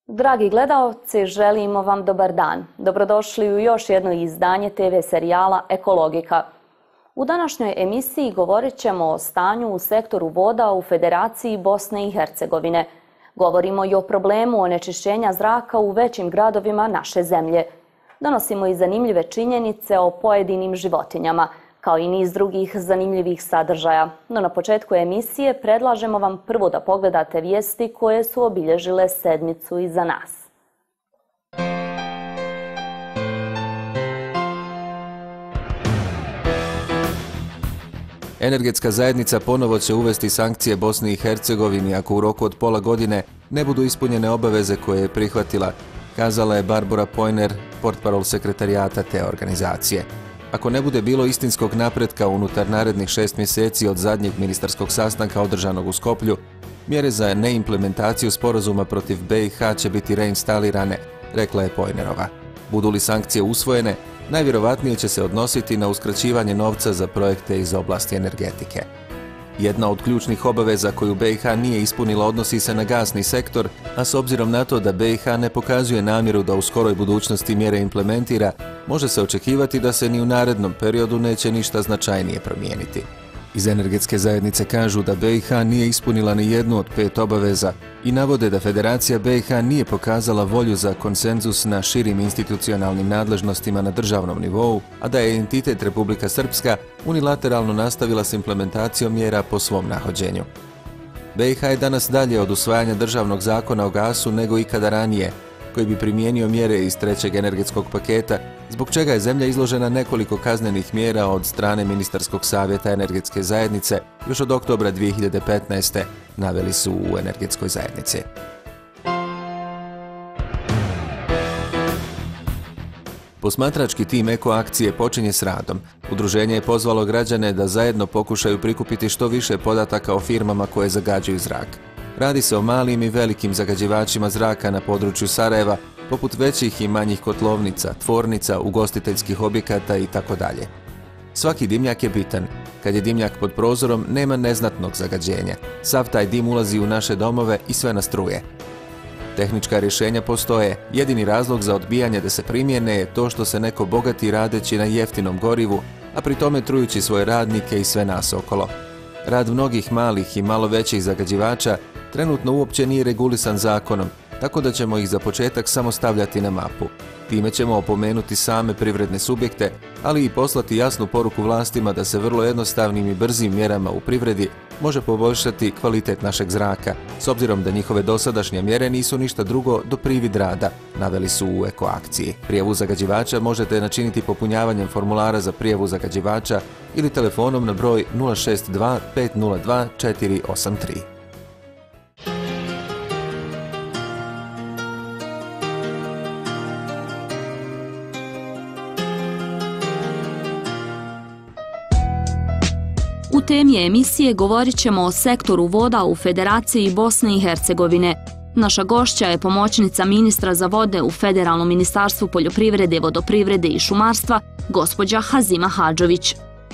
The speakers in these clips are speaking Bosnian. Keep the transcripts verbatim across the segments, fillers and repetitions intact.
Dragi gledaoci, želimo vam dobar dan. Dobrodošli u još jedno izdanje te ve serijala Ekologika. U današnjoj emisiji govorit ćemo o stanju u sektoru voda u Federaciji Bosne i Hercegovine. Govorimo i o problemu onečišćenja zraka u većim gradovima naše zemlje. Donosimo i zanimljive činjenice o pojedinim životinjama, kao i niz drugih zanimljivih sadržaja. No na početku emisije predlažemo vam prvo da pogledate vijesti koje su obilježile sedmicu iza nas. Energetska zajednica ponovo će uvesti sankcije Bosni i Hercegovini ako u roku od pola godine ne budu ispunjene obaveze koje je prihvatila, kazala je Barbara Poiner, portparol sekretarijata te organizacije. Ako ne bude bilo istinskog napretka unutar narednih šest mjeseci od zadnjeg ministarskog sastanka održanog u Skoplju, mjere za neimplementaciju sporazuma protiv be i ha će biti reinstalirane, rekla je Pojnerova. Budu li sankcije usvojene, najvjerovatnije će se odnositi na uskraćivanje novca za projekte iz oblasti energetike. Jedna od ključnih obaveza koju be i ha nije ispunila odnosi se na gasni sektor, a s obzirom na to da be i ha ne pokazuje namjeru da u skoroj budućnosti mjere implementira, može se očekivati da se ni u narednom periodu neće ništa značajnije promijeniti. Iz energetske zajednice kažu da be i ha nije ispunila ni jednu od pet obaveza i navode da Federacija be i ha nije pokazala volju za konsenzus na širim institucionalnim nadležnostima na državnom nivou, a da je entitet Republika Srpska unilateralno nastavila s implementacijom mjera po svom nahođenju. be i ha je danas dalje od usvajanja državnog zakona o gasu nego ikada ranije, koji bi primijenio mjere iz trećeg energetskog paketa, zbog čega je zemlja izložena nekoliko kaznenih mjera od strane Ministarskog savjeta energetske zajednice još od oktobra dvije hiljade petnaeste, naveli su u energetskoj zajednici. Posmatrački tim Eko akcije počinje s radom. Udruženje je pozvalo građane da zajedno pokušaju prikupiti što više podataka o firmama koje zagađuju zrak. Radi se o malim i velikim zagađivačima zraka na području Sarajeva, poput većih i manjih kotlovnica, tvornica, ugostiteljskih objekata itd. Svaki dimnjak je bitan. Kad je dimnjak pod prozorom, nema neznatnog zagađenja. Sav taj dim ulazi u naše domove i sve nas truje. Tehnička rješenja postoje. Jedini razlog za odbijanje da se primjene je to što se neko bogati radeći na jeftinom gorivu, a pri tome trujući svoje radnike i sve nas okolo. Rad mnogih malih i malo većih zagađivača trenutno uopće nije regulisan zakonom, tako da ćemo ih za početak samo stavljati na mapu. Time ćemo opomenuti same privredne subjekte, ali i poslati jasnu poruku vlastima da se vrlo jednostavnim i brzim mjerama u privredi može poboljšati kvalitet našeg zraka, s obzirom da njihove dosadašnje mjere nisu ništa drugo do privid rada, naveli su u Eko akciji. Prijavu zagađivača možete načiniti popunjavanjem formulara za prijavu zagađivača ili telefonom na broj nula šest dva pet nula dva četiri osam tri. U temi emisije govorit ćemo o sektoru voda u Federaciji Bosne i Hercegovine. Naša gošća je pomoćnica ministra za vode u Federalnom ministarstvu poljoprivrede, vodoprivrede i šumarstva, gospođa Hazima Hadžović.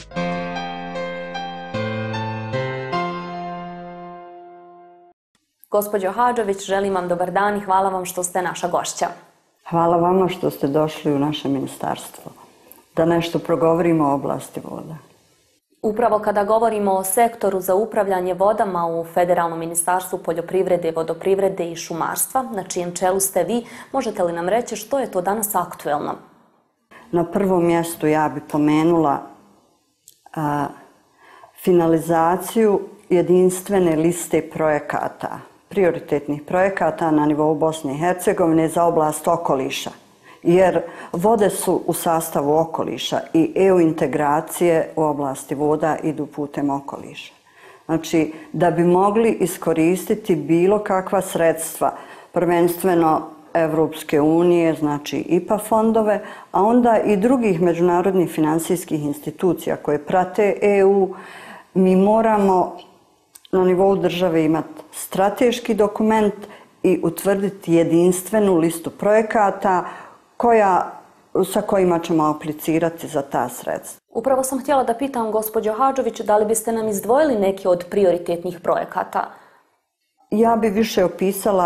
Gospođo Hadžović, želim vam dobar dan i hvala vam što ste naša gošća. Hvala vama što ste došli u naše ministarstvo, da nešto progovorimo o oblasti voda. Upravo kada govorimo o sektoru za upravljanje vodama u Federalnom ministarstvu poljoprivrede, vodoprivrede i šumarstva, na čijem čelu ste vi, možete li nam reći što je to danas aktuelno? Na prvom mjestu ja bi pomenula a, finalizaciju jedinstvene liste projekata, prioritetnih projekata na nivou Bosne i Hercegovine za oblast okoliša. Jer vode su u sastavu okoliša i e u integracije u oblasti voda idu putem okoliša. Znači, da bi mogli iskoristiti bilo kakva sredstva, prvenstveno Evropske unije, znači i pe a fondove, a onda i drugih međunarodnih finansijskih institucija koje prate e u, mi moramo na nivou države imati strateški dokument i utvrditi jedinstvenu listu projekata koja, sa kojima ćemo aplicirati za ta sredstva. Upravo sam htjela da pitam gospođo Hadžović, da li biste nam izdvojili neki od prioritetnih projekata? Ja bi više opisala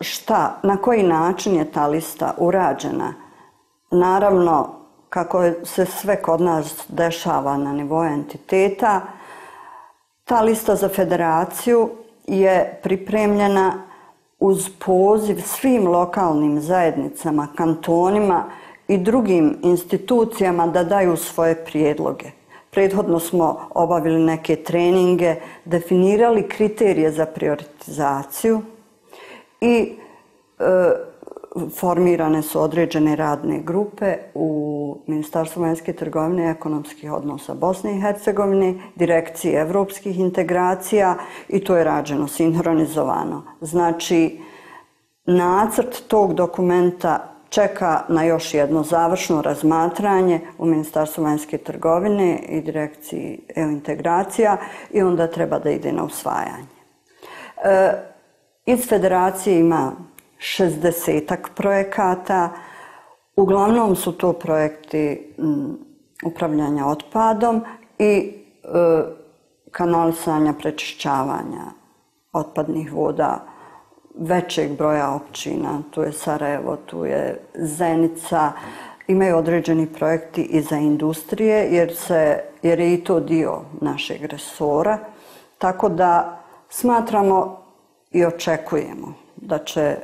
šta, na koji način je ta lista urađena, naravno, kako se sve kod nas dešava na nivou entiteta, ta lista za federaciju je pripremljena uz poziv svim lokalnim zajednicama, kantonima i drugim institucijama da daju svoje prijedloge. Prethodno smo obavili neke treninge, definirali kriterije za prioritizaciju i e, formirane su određene radne grupe u Ministarstvu vanjske trgovine i ekonomskih odnosa Bosne i Hercegovine, Direkciji evropskih integracija i to je rađeno sinhronizovano. Znači, nacrt tog dokumenta čeka na još jedno završno razmatranje u Ministarstvu vanjske trgovine i Direkciji integracija i onda treba da ide na usvajanje. E, iz federacije ima šezdesetak projekata, uglavnom su to projekti m, upravljanja otpadom i e, kanalisanja, prečišćavanja otpadnih voda većeg broja općina, tu je Sarajevo, tu je Zenica, imaju određeni projekti i za industrije jer, se, jer je i to dio našeg resora, tako da smatramo i očekujemo da će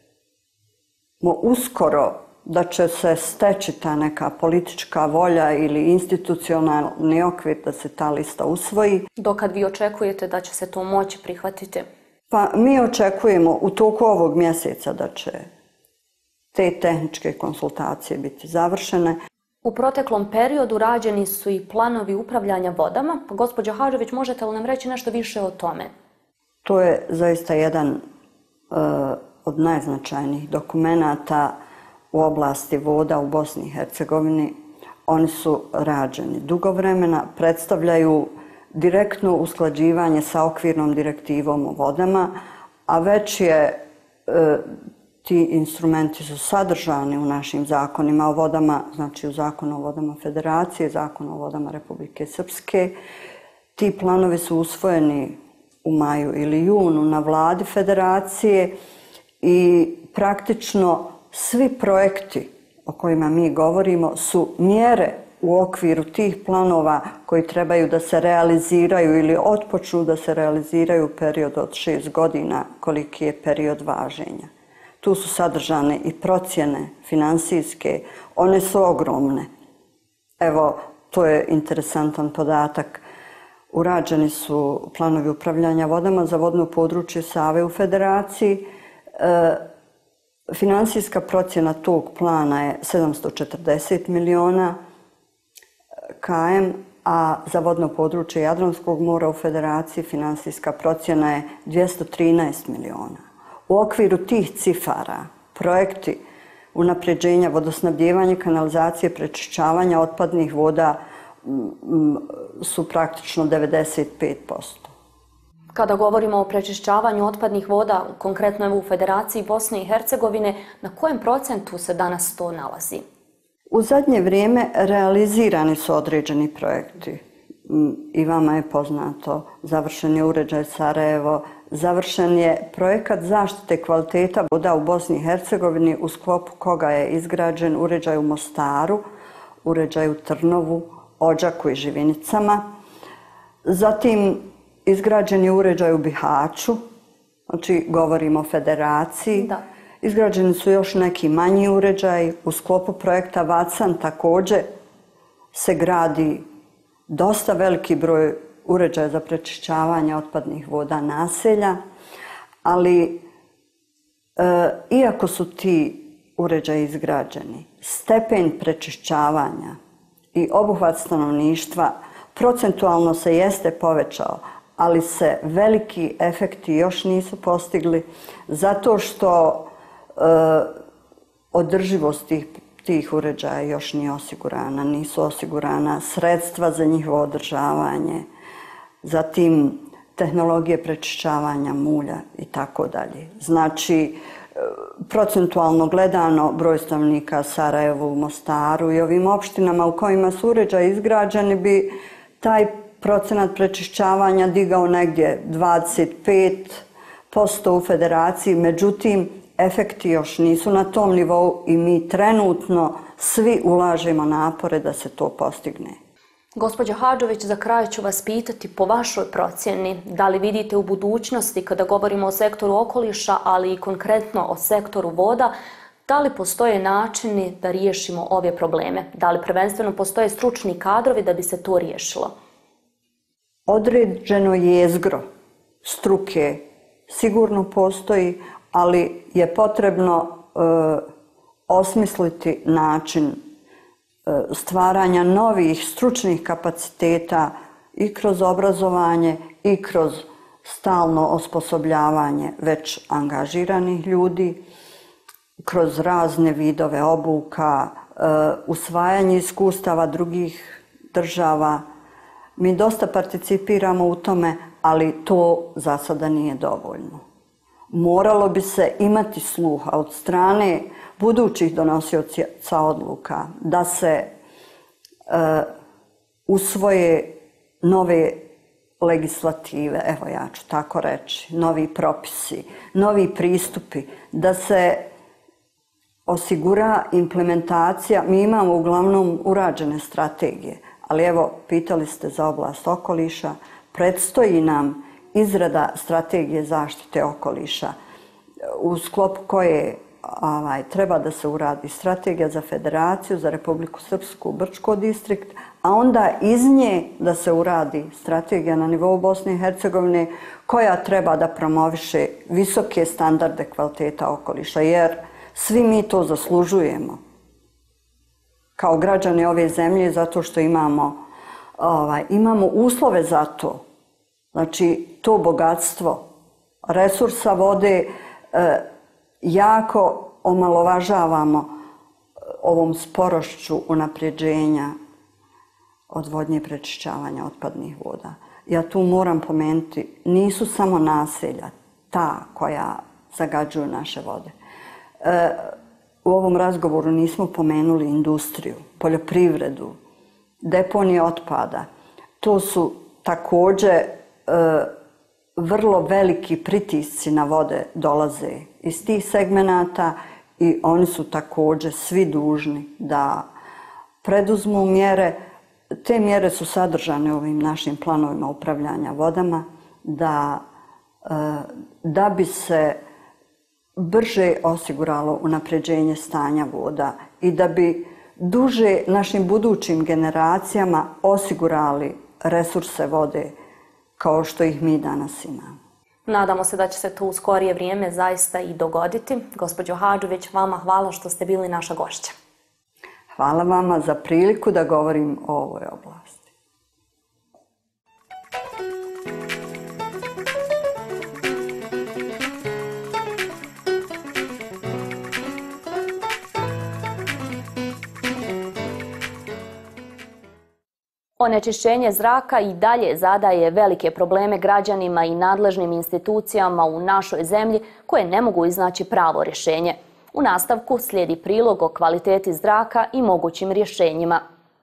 uskoro da će se steći ta neka politička volja ili institucionalni okvir da se ta lista usvoji. Dokad vi očekujete da će se to moći prihvatiti? Pa mi očekujemo u toku ovog mjeseca da će te tehničke konsultacije biti završene. U proteklom periodu rađeni su i planovi upravljanja vodama. Pa, gospođo Hadžović, možete li nam reći nešto više o tome? To je zaista jedan uh, od najznačajnijih dokumenata u oblasti voda u Bosni i Hercegovini. Oni su rađeni dugo vremena, predstavljaju direktno usklađivanje sa okvirnom direktivom o vodama, a već je e, ti instrumenti su sadržani u našim zakonima o vodama, znači u Zakonu o vodama Federacije, Zakonu o vodama Republike Srpske. Ti planovi su usvojeni u maju ili junu na vladi Federacije i praktično svi projekti o kojima mi govorimo su mjere u okviru tih planova koji trebaju da se realiziraju ili otpočnu da se realiziraju u periodu od šest godina koliki je period važenja. Tu su sadržane i procjene finansijske, one su ogromne. Evo, to je interesantan podatak. Urađeni su planovi upravljanja vodama za vodno područje Save u Federaciji. E, finansijska procjena tog plana je sedamsto četrdeset miliona km, a za vodno područje Jadranskog mora u Federaciji finansijska procjena je dvjesto trinaest miliona. U okviru tih cifara projekti unapređenja vodosnabdijevanja, kanalizacije, prečišćavanja otpadnih voda su praktično devedeset pet posto. Kada govorimo o prečišćavanju otpadnih voda, konkretno u Federaciji Bosne i Hercegovine, na kojem procentu se danas to nalazi? U zadnje vrijeme realizirani su određeni projekti. I vama je poznato, završen je uređaj Sarajevo, završen je projekat zaštite kvaliteta voda u Bosni i Hercegovini u sklopu koga je izgrađen uređaj u Mostaru, uređaj u Trnovu, Odžaku i Živinicama. Zatim izgrađen je uređaj u Bihaću, znači govorimo o Federaciji. Da. Izgrađeni su još neki manji uređaji. U sklopu projekta Vacan također se gradi dosta veliki broj uređaja za prečišćavanje otpadnih voda naselja, ali e, iako su ti uređaji izgrađeni, stepen prečišćavanja i obuhvat stanovništva procentualno se jeste povećao, ali se veliki efekti još nisu postigli zato što e, održivost tih, tih uređaja još nije osigurana, nisu osigurana sredstva za njihovo održavanje, zatim tehnologije prečišćavanja mulja i tako dalje. Znači, procentualno gledano broj stanovnika Sarajevu, Mostaru i ovim opštinama u kojima su uređaji izgrađeni bi taj procenat prečišćavanja digao negdje dvadeset pet posto u Federaciji, međutim efekti još nisu na tom nivou i mi trenutno svi ulažemo napore da se to postigne. Gospođo Hadžović, za kraj ću vas pitati po vašoj procjeni da li vidite u budućnosti, kada govorimo o sektoru okoliša, ali i konkretno o sektoru voda, da li postoje načini da riješimo ove probleme? Da li prvenstveno postoje stručni kadrovi da bi se to riješilo? Određeno jezgro struke sigurno postoji, ali je potrebno e, osmisliti način e, stvaranja novih stručnih kapaciteta i kroz obrazovanje i kroz stalno osposobljavanje već angažiranih ljudi, kroz razne vidove obuka, e, usvajanje iskustava drugih država. Mi dosta participiramo u tome, ali to za sada nije dovoljno. Moralo bi se imati sluha od strane budućih donosioca odluka da se e, usvoje nove legislative, evo ja ću tako reći, novi propisi, novi pristupi, da se osigura implementacija. Mi imamo uglavnom urađene strategije, ali evo, pitali ste za oblast okoliša, predstoji nam izrada strategije zaštite okoliša u sklopu koje ovaj, treba da se uradi strategija za Federaciju, za Republiku Srpsku, Brčko distrikt, a onda iz nje da se uradi strategija na nivou Bosne i Hercegovine koja treba da promoviše visoke standarde kvaliteta okoliša, jer svi mi to zaslužujemo kao građani ove zemlje zato što imamo, ovaj, imamo uslove za to. Znači, to bogatstvo resursa vode e, jako omalovažavamo ovom sporošću unapređenja odvodnje i prečišćavanja otpadnih voda. Ja tu moram pomenuti, nisu samo naselja ta koja zagađuju naše vode. E, u ovom razgovoru nismo pomenuli industriju, poljoprivredu, deponije otpada. To su također e, vrlo veliki pritisci na vode dolaze iz tih segmenata i oni su također svi dužni da preduzmu mjere. Te mjere su sadržane u ovim našim planovima upravljanja vodama da, da bi se brže osiguralo unapređenje stanja voda i da bi duže našim budućim generacijama osigurali resurse vode kao što ih mi danas imamo. Nadamo se da će se to u skorije vrijeme zaista i dogoditi. Gospođo Hadžović, vama hvala što ste bili naša gošća. Hvala vama za priliku da govorim o ovoj oblasti. Onečišćenje zraka i dalje zadaje velike probleme građanima i nadležnim institucijama u našoj zemlji koje ne mogu iznaći pravo rješenje. U nastavku slijedi prilog o kvaliteti zraka i mogućim rješenjima.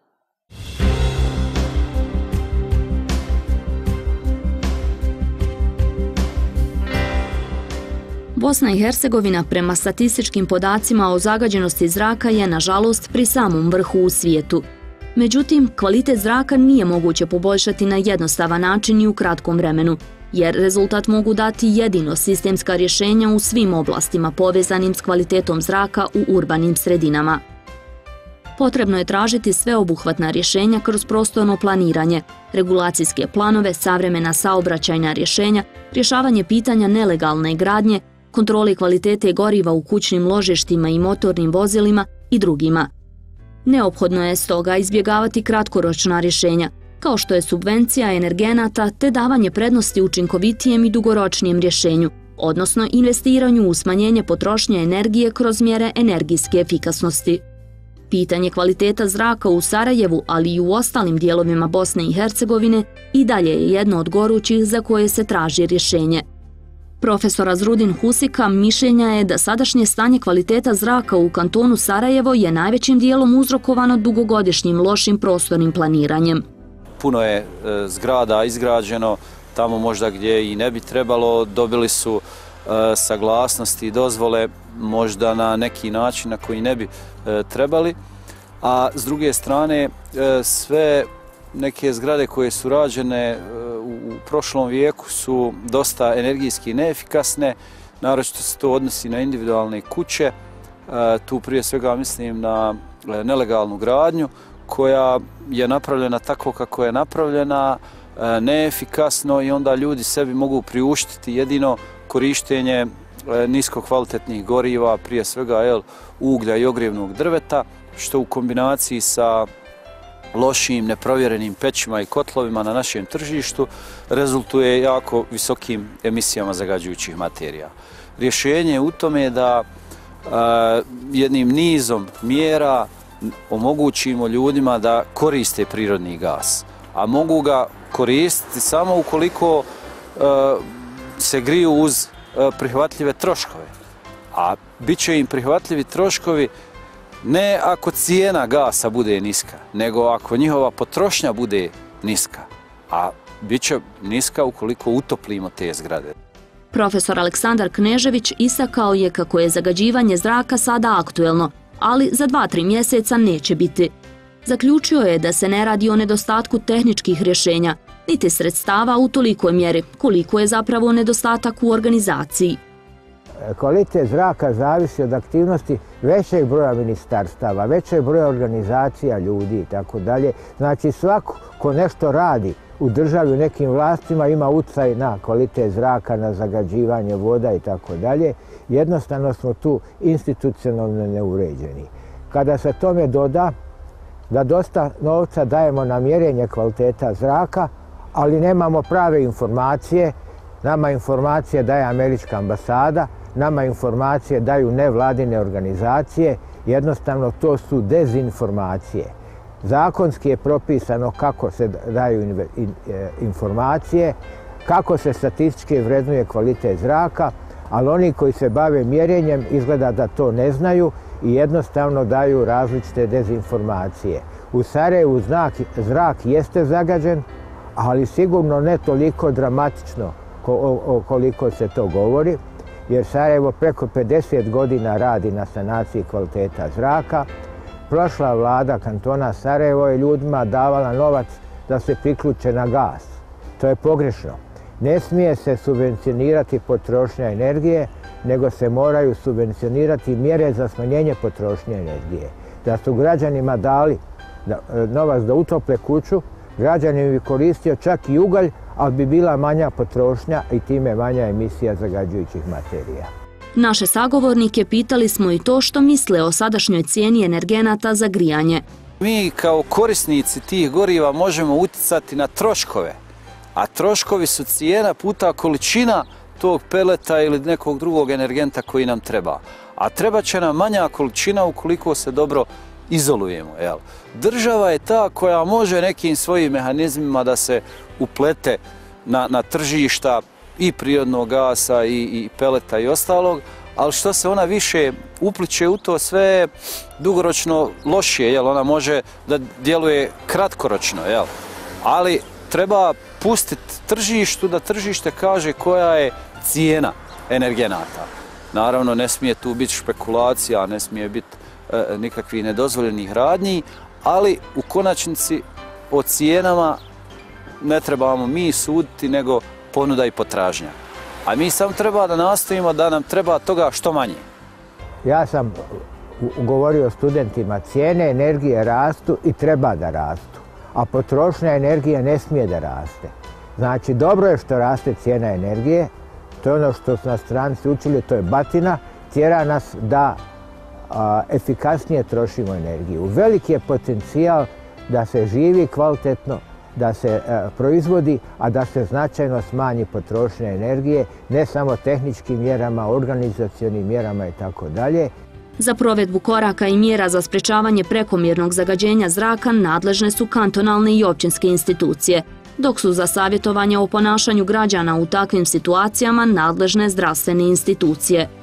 Bosna i Hercegovina prema statističkim podacima o zagađenosti zraka je, nažalost, pri samom vrhu u svijetu. Međutim, kvalitet zraka nije moguće poboljšati na jednostavan način i u kratkom vremenu, jer rezultat mogu dati jedino sistemska rješenja u svim oblastima povezanim s kvalitetom zraka u urbanim sredinama. Potrebno je tražiti sveobuhvatna rješenja kroz prostorno planiranje, regulacijske planove, savremena saobraćajna rješenja, rješavanje pitanja nelegalne gradnje, kontrole kvalitete goriva u kućnim ložištima i motornim vozilima i drugima. Neophodno je stoga izbjegavati kratkoročna rješenja, kao što je subvencija energenata te davanje prednosti učinkovitijem i dugoročnijem rješenju, odnosno investiranju u smanjenje potrošnje energije kroz mjere energijske efikasnosti. Pitanje kvaliteta zraka u Sarajevu, ali i u ostalim dijelovima Bosne i Hercegovine, i dalje je jedno od gorućih za koje se traži rješenje. Profesor Azrudin Husika mišljenja je da sadašnje stanje kvaliteta zraka u kantonu Sarajevo je najvećim dijelom uzrokovano dugogodišnjim lošim prostornim planiranjem. Puno je e, zgrada izgrađeno tamo možda gdje i ne bi trebalo, dobili su saglasnosti i dozvole možda na neki način na koji ne bi trebali. A s druge strane, sve neke zgrade koje su rađene u prošlom vijeku su dosta energijski neefikasne, naročito se to odnosi na individualne kuće. Tu prije svega mislim na nelegalnu gradnju koja je napravljena tako kako je napravljena, neefikasno, i onda ljudi sebi mogu priuštiti jedino korištenje niskokvalitetnih goriva, prije svega jel, uglja i ogrjevnog drveta, što u kombinaciji sa lošim, neprovjerenim pećima i kotlovima na našem tržištu rezultuje jako visokim emisijama zagađujućih materija. Rješenje je u tome da a, jednim nizom mjera omogućimo ljudima da koriste prirodni gas, a mogu ga koristiti samo ukoliko a, se griju uz a, prihvatljive troškove. A bit će im prihvatljivi troškovi ne ako cijena gasa bude niska, nego ako njihova potrošnja bude niska, a bit će niska ukoliko utoplimo te zgrade. Profesor Aleksandar Knežević istakao je kako je zagađivanje zraka sada aktuelno, ali za dva tri mjeseca neće biti. Zaključio je da se ne radi o nedostatku tehničkih rješenja, niti sredstava u tolikoj mjeri, koliko je zapravo nedostatak u organizaciji. Kvalitet zraka zavisi od aktivnosti većeg broja ministarstava, većeg broja organizacija, ljudi i tako dalje. Znači svako ko nešto radi u državi, u nekim vlastima, ima utjecaj na kvalitet zraka, na zagađivanje voda i tako dalje. Jednostavno smo tu institucionalno neuređeni. Kada se tome doda da dosta novca dajemo na mjerenje kvaliteta zraka, ali nemamo prave informacije, nama informacije daje američka ambasada, nama informacije daju nevladine organizacije, jednostavno to su dezinformacije. Zakonski je propisano kako se daju informacije, kako se statistički vrednuje kvalitet zraka, ali oni koji se bave mjerenjem izgleda da to ne znaju i jednostavno daju različite dezinformacije. U Sarajevu zrak jeste zagađen, ali sigurno ne toliko dramatično koliko se to govori, jer Sarajevo preko pedeset godina radi na sanaciji kvaliteta zraka. Prošla vlada kantona Sarajevo je ljudima davala novac da se priključe na gas. To je pogrešno. Ne smije se subvencionirati potrošnja energije, nego se moraju subvencionirati mjere za smanjenje potrošnje energije. Da su građanima dali novac da utople kuću, građanin bi koristio čak i ugalj, ali bi bila manja potrošnja i time manja emisija zagađujućih materija. Naše sagovornike pitali smo i to što misle o sadašnjoj cijeni energenata za grijanje. Mi kao korisnici tih goriva možemo utjecati na troškove, a troškovi su cijena puta količina tog peleta ili nekog drugog energenta koji nam treba. A treba će nam manja količina ukoliko se dobro izolujemo. Jel? Država je ta koja može nekim svojim mehanizmima da se uplete na, na tržišta i prirodnog gasa i, i peleta i ostalog, ali što se ona više upliče u to, sve je dugoročno lošije, jel? Ona može da djeluje kratkoročno, jel? Ali treba pustiti tržištu da tržište kaže koja je cijena energenata. Naravno, ne smije tu biti špekulacija, ne smije biti e, nikakvih nedozvoljenih radnji, ali u konačnici o cijenama ne trebamo mi suditi, nego ponuda i potražnja. A mi samo treba da nastavimo da nam treba toga što manje. Ja sam govorio studentima, cijene energije rastu i treba da rastu, a potrošnja energije ne smije da raste. Znači, dobro je što raste cijena energije, to je ono što su nas stranci učili, to je batina, tjera nas da a, efikasnije trošimo energiju. Veliki je potencijal da se živi kvalitetno, da se a, proizvodi, a da se značajno smanji potrošnja energije, ne samo tehničkim mjerama, organizacionim mjerama i tako dalje. Za provedbu koraka i mjera za sprečavanje prekomjernog zagađenja zraka nadležne su kantonalne i općinske institucije, dok su za savjetovanje o ponašanju građana u takvim situacijama nadležne zdravstvene institucije.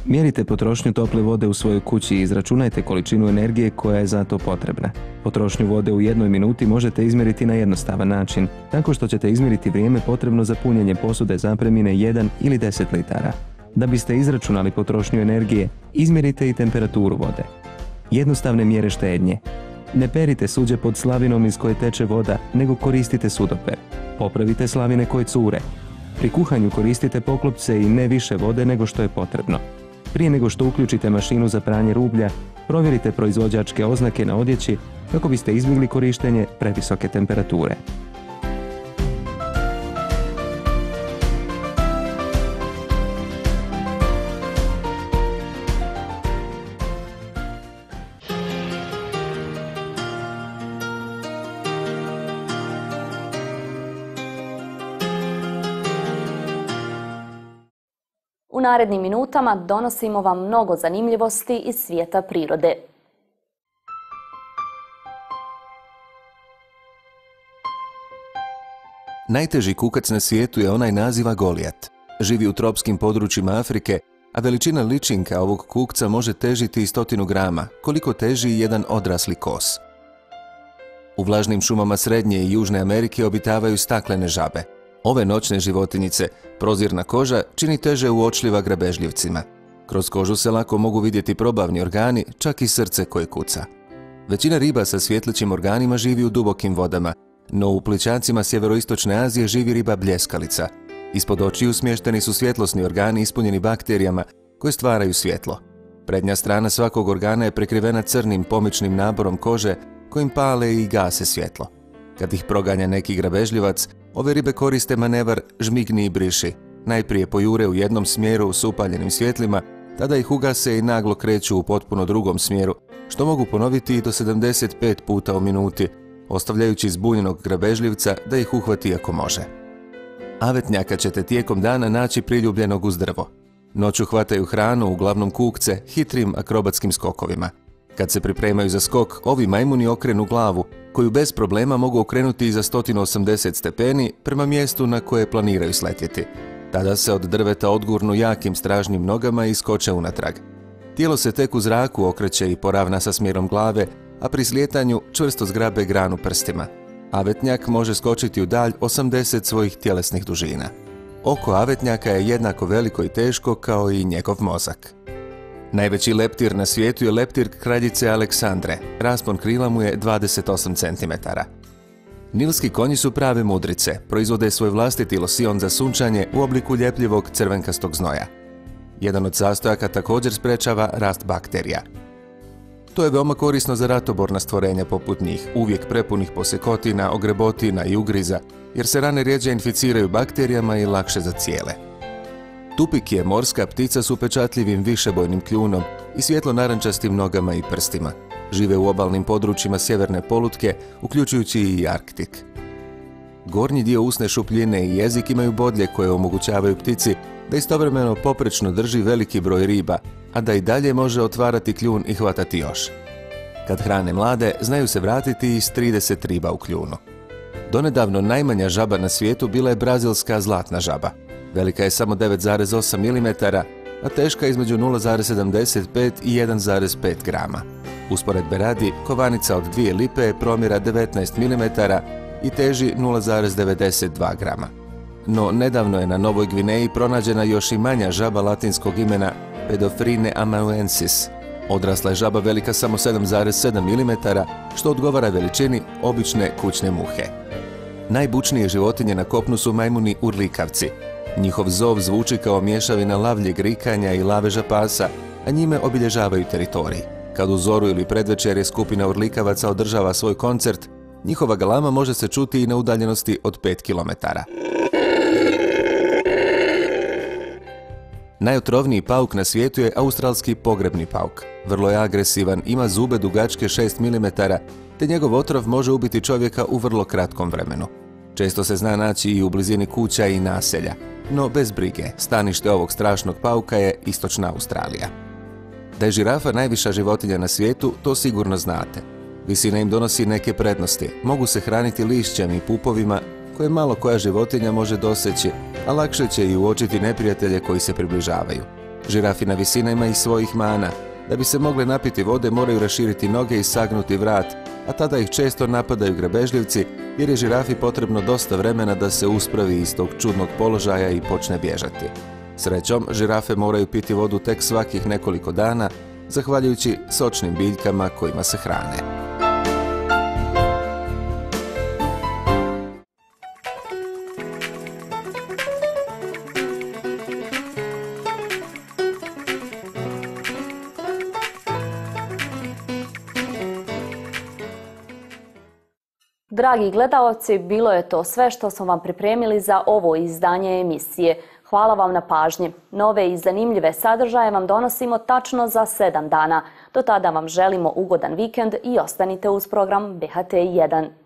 Mjerite potrošnju tople vode u svojoj kući i izračunajte količinu energije koja je za to potrebna. Potrošnju vode u jednoj minuti možete izmjeriti na jednostavan način, tako što ćete izmjeriti vrijeme potrebno za punjenje posude zapremine jedan ili deset litara. Da biste izračunali potrošnju energije, izmjerite i temperaturu vode. Jednostavne mjere štednje. Ne perite suđe pod slavinom iz koje teče voda, nego koristite sudoper. Popravite slavine koje cure. Pri kuhanju koristite poklopce i ne više vode nego što je potrebno. Prije nego što uključite mašinu za pranje rublja, provjerite proizvođačke oznake na odjeći kako biste izbjegli korištenje previsoke temperature. U narednim minutama donosimo vam mnogo zanimljivosti iz svijeta prirode. Najteži kukac na svijetu je onaj naziva Golijat. Živi u tropskim područjima Afrike, a veličina ličinka ovog kukca može težiti i stotinu grama, koliko teži i jedan odrasli kos. U vlažnim šumama Srednje i Južne Amerike obitavaju staklene žabe. Ove noćne životinjice, prozirna koža, čini teže uočljiva grabežljivcima. Kroz kožu se lako mogu vidjeti probavni organi, čak i srce koje kuca. Većina riba sa svjetlećim organima živi u dubokim vodama, no u plićacima sjeveroistočne Azije živi riba bljeskalica. Ispod očiju smješteni su svjetlosni organi ispunjeni bakterijama koje stvaraju svjetlo. Prednja strana svakog organa je prekrivena crnim pomičnim naborom kože kojim pale i gase svjetlo. Kad ih proganja neki grabežljivac, ove ribe koriste manevar žmigni i briši. Najprije pojure u jednom smjeru s upaljenim svjetlima, tada ih ugase i naglo kreću u potpuno drugom smjeru, što mogu ponoviti i do sedamdeset pet puta u minuti, ostavljajući zbunjenog grabežljivca da ih uhvati ako može. Avetnjaka ćete tijekom dana naći priljubljenog uz drvo. Noću hvataju hranu, uglavnom kukce, hitrim akrobatskim skokovima. Kad se pripremaju za skok, ovi majmuni okrenu glavu, koju bez problema mogu okrenuti i za sto osamdeset stepeni prema mjestu na koje planiraju sletjeti. Tada se od drveta odgurnu jakim stražnjim nogama i skoče unatrag. Tijelo se tek u zraku okreće i poravna sa smjerom glave, a pri slijetanju čvrsto zgrabe granu prstima. Avetnjak može skočiti u dalj osamdeset svojih tjelesnih dužina. Oko avetnjaka je jednako veliko i teško kao i njegov mozak. Najveći leptir na svijetu je leptir kraljice Aleksandre. Raspon krila mu je dvadeset osam centimetara. Nilski konji su prave mudrice, proizvode svoj vlastiti losion za sunčanje u obliku ljepljivog crvenkastog znoja. Jedan od sastojaka također sprečava rast bakterija. To je veoma korisno za ratoborna stvorenja poput njih, uvijek prepunih posekotina, ogrebotina i ugriza, jer se rane rjeđe inficiraju bakterijama i lakše zacijele. Tupik je morska ptica s upečatljivim višebojnim kljunom i svjetlo-narančastim nogama i prstima. Žive u obalnim područjima sjeverne polutke, uključujući i Arktik. Gornji dio usne šupljine i jezik imaju bodlje koje omogućavaju ptici da istovremeno poprečno drži veliki broj riba, a da i dalje može otvarati kljun i hvatati još. Kad hrane mlade, znaju se vratiti i s trideset riba u kljunu. Donedavno najmanja žaba na svijetu bila je brazilska zlatna žaba. Velika je samo devet zarez osam milimetara, a teška između nula zarez sedamdeset pet i jedan zarez pet grama. Usporedbe radi, kovanica od dvije lipe promjera devetnaest milimetara i teži nula zarez devedeset dva grama. No, nedavno je na Novoj Gvineji pronađena još i manja žaba latinskog imena Pedophrine amanuensis. Odrasla je žaba velika samo sedam zarez sedam milimetara, što odgovara veličini obične kućne muhe. Najbučnije životinje na kopnu su majmuni urlikavci. Njihov zov zvuči kao mješavina lavljeg rikanja i laveža pasa, a njime obilježavaju teritorij. Kad u zoru ili predvečerje skupina urlikavaca održava svoj koncert, njihova galama može se čuti i na udaljenosti od pet kilometara. Najotrovniji pauk na svijetu je australski pogrebni pauk. Vrlo je agresivan, ima zube dugačke šest milimetara, te njegov otrov može ubiti čovjeka u vrlo kratkom vremenu. Često se zna naći i u blizini kuća i naselja, no bez brige, stanište ovog strašnog pauka je istočna Australija. Da je žirafa najviša životinja na svijetu, to sigurno znate. Visina im donosi neke prednosti, mogu se hraniti lišćem i pupovima koje malo koja životinja može doseći, a lakše će i uočiti neprijatelje koji se približavaju. Žirafina visina ima i svojih mana. Da bi se mogle napiti vode moraju raširiti noge i sagnuti vrat, a tada ih često napadaju grabežljivci jer je žirafi potrebno dosta vremena da se uspravi iz tog čudnog položaja i počne bježati. Srećom, žirafe moraju piti vodu tek svakih nekoliko dana, zahvaljujući sočnim biljkama kojima se hrane. Dragi gledaoci, bilo je to sve što smo vam pripremili za ovo izdanje emisije. Hvala vam na pažnji. Nove i zanimljive sadržaje vam donosimo tačno za sedam dana. Do tada vam želimo ugodan vikend i ostanite uz program B H T jedan.